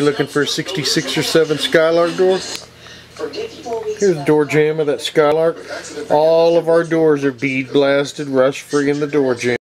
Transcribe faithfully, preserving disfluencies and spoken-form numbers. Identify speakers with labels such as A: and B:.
A: looking for a sixty-six or seven Skylark door? Here's the door jamb of that Skylark. All of our doors are bead blasted, rust free in the door jamb.